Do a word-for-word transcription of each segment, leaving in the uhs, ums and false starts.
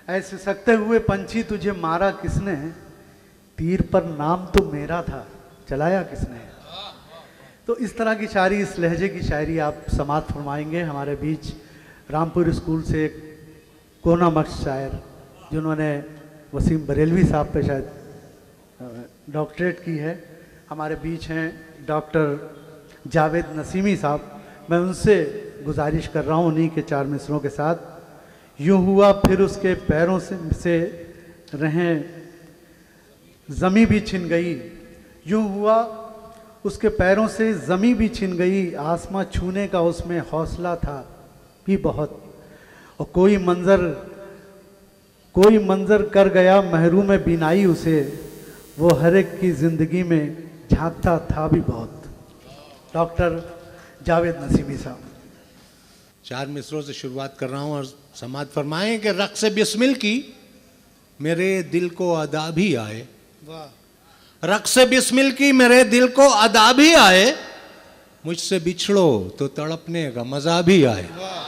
ऐसे सकते हुए पंछी तुझे मारा किसने, तीर पर नाम तो मेरा था, चलाया किसने। तो इस तरह की शायरी, इस लहजे की शायरी आप समात फरमाएंगे। हमारे बीच रामपुर स्कूल से एक कोना मक्ष शायर जिन्होंने वसीम बरेलवी साहब पे शायद डॉक्टरेट की है, हमारे बीच हैं डॉक्टर जावेद नसीमी साहब। मैं उनसे गुजारिश कर रहा हूँ उन्हीं के चार मिसरों के साथ। यूँ हुआ फिर उसके पैरों से, से रहें ज़मी भी छिन गई, यूँ हुआ उसके पैरों से ज़मी भी छिन गई, आसमां छूने का उसमें हौसला था भी बहुत, और कोई मंज़र कोई मंज़र कर गया महरूम बीनाई उसे, वो हर एक की ज़िंदगी में झांकता था भी बहुत। डॉक्टर जावेद नसीमी साहब। चार मिसरों से शुरुआत कर रहा हूँ और समात फरमाएं कि रक़्स बिस्मिल की मेरे दिल को अदा भी आए, रक़्स बिस्मिल की मेरे दिल को अदा भी आए, मुझसे बिछड़ो तो तड़पने का मजा भी आए।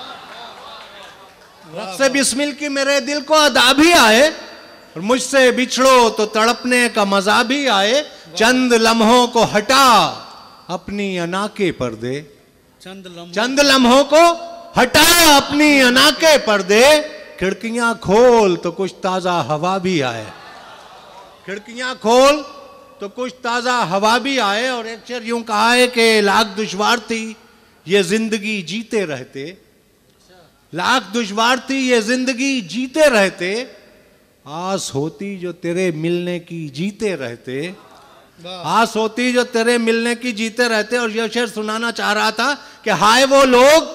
रक़्स बिस्मिल की मेरे दिल को अदा भी आए और मुझसे बिछड़ो तो तड़पने का मजा भी आए, चंद लम्हों को हटा अपनी अना के पर्दे, चंद लम्हों चंद लम्हों को हटा अपनी अना के पर्दे, खिड़कियां खोल तो कुछ ताजा हवा भी आए, खिड़कियां खोल तो कुछ ताजा हवा भी आए। और एक शेर यूं कहा है कि लाख दुश्वार थी ये जिंदगी जीते रहते, लाख दुश्वार थी ये जिंदगी जीते रहते, आस होती जो तेरे मिलने की जीते रहते, आस होती जो तेरे मिलने की जीते रहते। और यह शेर सुनाना चाह रहा था कि हाय वो लोग,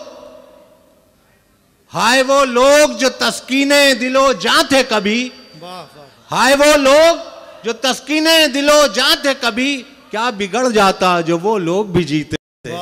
हाय वो लोग जो तस्कीने दिलो जां थे कभी, हाय वो लोग जो तस्कीने दिलो जां थे कभी, क्या बिगड़ जाता जो वो लोग भी जीते थे।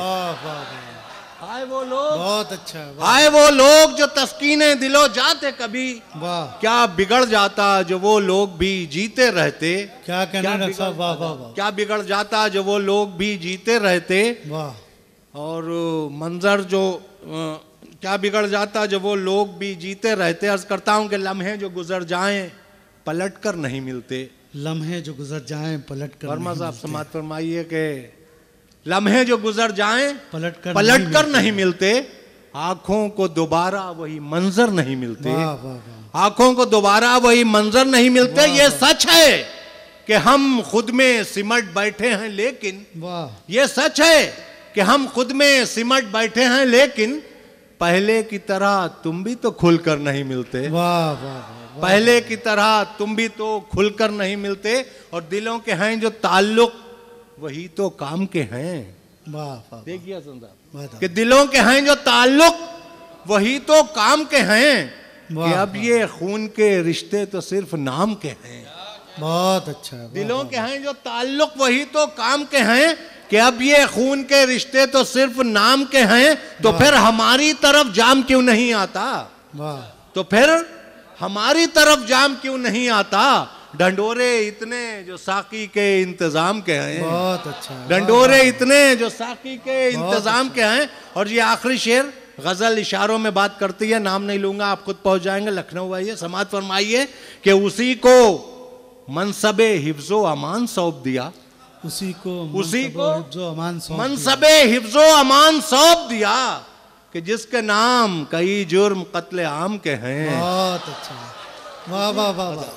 हाय वो लोग, बहुत अच्छा, हाय वो लोग जो तस्कीने दिलो जां थे कभी, वाह, क्या बिगड़ जाता जो वो लोग भी जीते रहते, क्या कहना है साहब, वाह वाह वाह, क्या बिगड़ जाता जो वो लोग भी जीते रहते। वाह। और मंजर जो क्या बिगड़ जाता जो वो लोग भी जीते रहते। अर्ज करता हूं कि लम्हे जो गुजर जाएं पलट कर नहीं मिलते, लम्हे जो गुजर जाएं पलट कर वर्मा साहब समात फरमाइए कि लम्हे जो गुजर जाएं पलट कर पलट कर नहीं मिलते, आंखों को दोबारा वही मंजर नहीं मिलते, वाह वाह वाह, आंखों को दोबारा वही मंजर नहीं मिलते। ये सच है कि हम खुद में सिमट बैठे हैं, लेकिन वाह, ये सच है कि हम खुद में सिमट बैठे हैं, लेकिन पहले की तरह तुम भी तो खुलकर नहीं मिलते, वाह वाह, पहले की तरह तुम भी तो खुलकर नहीं मिलते। और दिलों के हैं जो ताल्लुक वही तो काम के हैं, वाह वाह, देखिए कि दिलों के हैं जो ताल्लुक वही तो काम के हैं, कि अब ये खून के रिश्ते तो सिर्फ नाम के हैं। बहुत अच्छा, दिलों के हैं जो ताल्लुक वही तो काम के हैं, कि अब ये खून के रिश्ते तो सिर्फ नाम के हैं, तो फिर हमारी तरफ जाम क्यों नहीं आता, वाह, तो फिर हमारी तरफ जाम क्यों नहीं आता। ढंडोरे इतने जो साकी के इंतजाम के हैं, बहुत अच्छा, ढंडोरे इतने जो साकी के इंतजाम के हैं। और ये आखिरी शेर गजल इशारों में बात करती है, नाम नहीं लूंगा, आप खुद पहुंच जाएंगे, लखनऊ आइए, समात फरमाइए कि उसी को मनसबे हिफ्जो अमान सौंप दिया, उसी को उसी को हिफ्जो अमान सौंप मनसबे हिफ्जो अमान सौंप दिया, कि जिसके नाम कई जुर्म कत्ले आम के हैं। बहुत अच्छा, वाह वाह वाह वाह,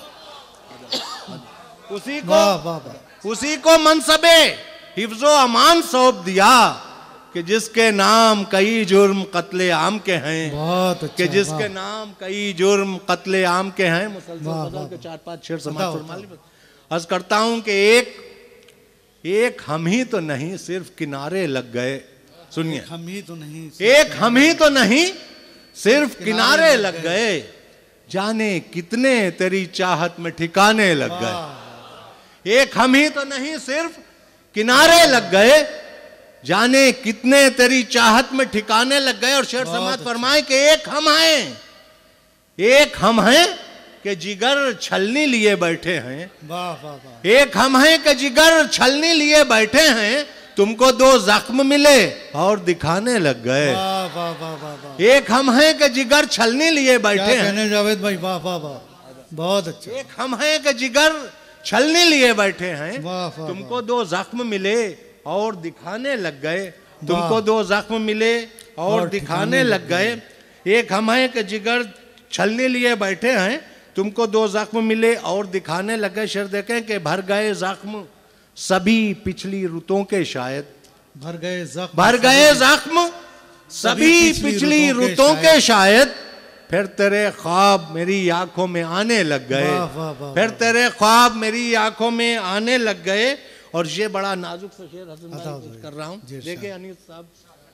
उसी को वाह वाह वाह, उसी को मनसबे हिफ्जो अमान सौंप दिया, कि जिसके नाम कई जुर्म कत्ले आम के हैं, बहुत अच्छा, कि जिसके नाम कई जुर्म कत्ले आम के हैं। मुसलसल वाह, गजल वाह, के चार पांच शेर समाज बताओ, फरमा ली। अर्ज करता हूं कि एक एक हम ही तो नहीं सिर्फ किनारे लग गए, सुनिए, हम ही तो नहीं, एक हम ही तो नहीं सिर्फ किनारे लग गए, जाने कितने तेरी चाहत में ठिकाने लग गए। एक हम ही तो नहीं सिर्फ किनारे लग गए, जाने कितने तेरी चाहत में ठिकाने लग गए। और शेर समाज फरमाए कि एक हम हैं, एक हम हैं कि जिगर छलनी लिए बैठे हैं, वाह वाह वाह, एक हम हैं कि जिगर छलनी लिए बैठे हैं, तुमको दो जख्म मिले और दिखाने लग गए, वाह वाह वाह वाह वाह। एक हम हैं कि जिगर छलने लिए बैठे क्या हैं। कहने जावेद भाई, वाह वाह वाह, बहुत अच्छा। एक हम हैं कि जिगर छलने लिए बैठे हैं। वाह वाह, तुमको दो जख्म मिले और दिखाने लग गए। तुमको दो जख्म मिले और, और दिखाने लग गए। एक हम हैं कि जिगर छलने लिए बैठे हैं। तुमको दो जख्म मिले और दिखाने लग गए। शेर देखें कि भर गए जख्म सभी पिछली रुतों के शायद। भर गए जख्म भर गए जख्म सभी पिछली रुतों के शायद। फिर तेरे ख्वाब मेरी आंखों में आने लग गए। फिर तेरे ख्वाब मेरी आंखों में आने लग गए। और ये बड़ा नाजुक सा शेर हसन भाई कर रहा हूँ। देखिए अनीस साहब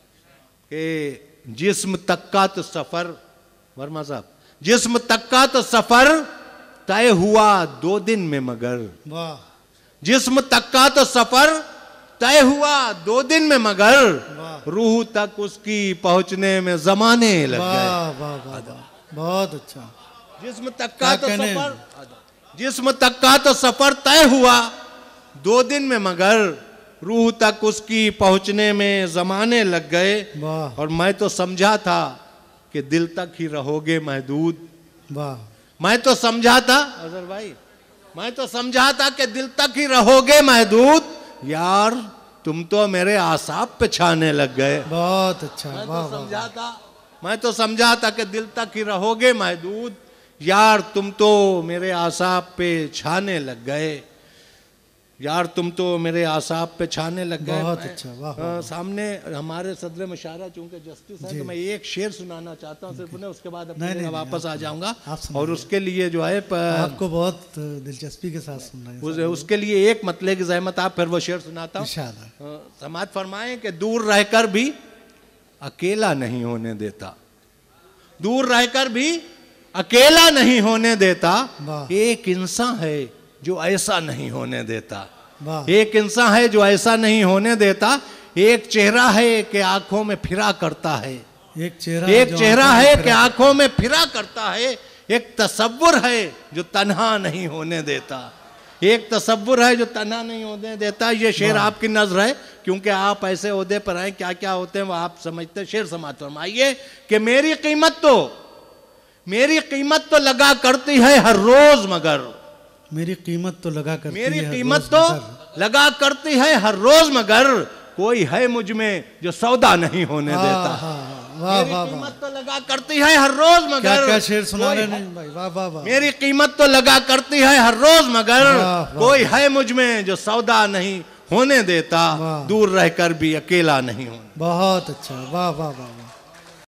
के जिस्म तक का तो सफर, वर्मा साहब, जिस्म तक का तो सफर तय हुआ दो दिन में मगर। वाह। जिस्म तक का तो सफर तय हुआ दो दिन में मगर, रूह तक उसकी पहुंचने में जमाने लग गए। वाह वाह वाह, बहुत अच्छा। जिस्म तक का तो सफर, जिस्म तक का तो सफर तय हुआ दो दिन में मगर, रूह तक उसकी पहुंचने में जमाने लग गए। और मैं तो समझा था कि दिल तक ही रहोगे महदूद। वाह। मैं तो समझा था अजहर भाई, मैं तो समझा था कि दिल तक ही रहोगे महदूद। यार तुम तो मेरे आसाब पे छाने लग गए। बहुत अच्छा। मैं तो समझा था, मैं तो समझा था कि दिल तक ही रहोगे महदूद। यार तुम तो मेरे आसाब पे छाने लग गए। यार तुम तो मेरे आसाब पे छाने लग गए। बहुत अच्छा। वाह वाह। सामने हमारे सदर मुशारा चूंकि जस्टिस है, तो मैं एक शेर सुनाना चाहता हूँ सिर्फ उन्हें, उसके बाद अपने जगह वापस आ जाऊंगा। और उसके लिए जो है आपको बहुत दिलचस्पी के साथ सुनना है। उस, उसके लिए एक मतले की जहमत आप, फिर वो शेर सुनाता हूँ। समाज फरमाए कि दूर रहकर भी अकेला नहीं होने देता। दूर रहकर भी अकेला नहीं होने देता। एक इंसान है जो ऐसा नहीं होने देता। एक इंसान है जो ऐसा नहीं होने देता। एक चेहरा है कि आंखों में फिरा करता है। एक चेहरा एक चेहरा है कि आंखों में फिरा करता है। एक तसव्वुर है जो तन्हा नहीं होने देता। एक तसव्वुर है जो तन्हा नहीं होने देता। ये शेर आपकी नजर है, क्योंकि आप ऐसे ओहदे पर हैं, क्या क्या होते हैं वो आप समझते हैं। शेर समाज फरमाइए कि मेरी कीमत तो मेरी कीमत तो लगा करती है हर रोज मगर। मेरी कीमत तो लगा करती मेरी है कीमत तो लगा करती है हर रोज मगर, कोई है मुझ में जो सौदा नहीं होने देता। वाह मेरी वाह कीमत तो लगा करती है हर रोज मगर। क्या क्या शेर सुना रहे हैं भाई। वाह वाह वाह। मेरी कीमत तो लगा करती है हर रोज मगर, कोई है मुझ में जो सौदा नहीं होने देता। दूर रहकर भी अकेला नहीं होने। बहुत अच्छा। वाह वाह वाह वाह।